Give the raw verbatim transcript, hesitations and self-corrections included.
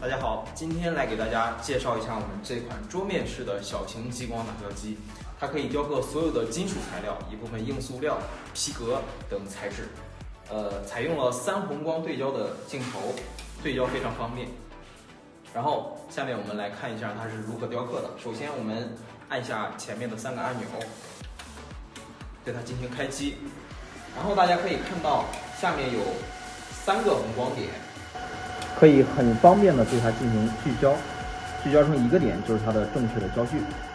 大家好，今天来给大家介绍一下我们这款桌面式的小型激光打雕机，它可以雕刻所有的金属材料、一部分硬塑料、皮革等材质。呃，采用了三红光对焦的镜头，对焦非常方便。然后下面我们来看一下它是如何雕刻的。首先我们按下前面的三个按钮，对它进行开机。然后大家可以看到下面有三个红光点， 可以很方便的对它进行聚焦，聚焦成一个点就是它的正确的焦距。